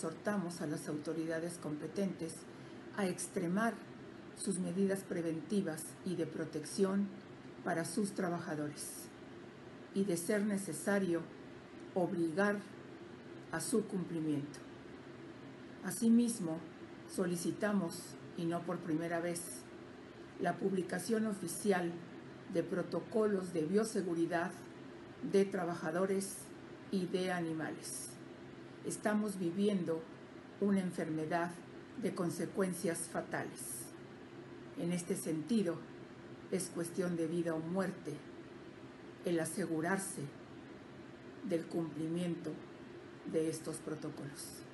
exhortamos a las autoridades competentes a extremar sus medidas preventivas y de protección para sus trabajadores y, de ser necesario, obligar a su cumplimiento. Asimismo, solicitamos, y no por primera vez, la publicación oficial de protocolos de bioseguridad de trabajadores y de animales. Estamos viviendo una enfermedad de consecuencias fatales. En este sentido, es cuestión de vida o muerte el asegurarse del cumplimiento de estos protocolos.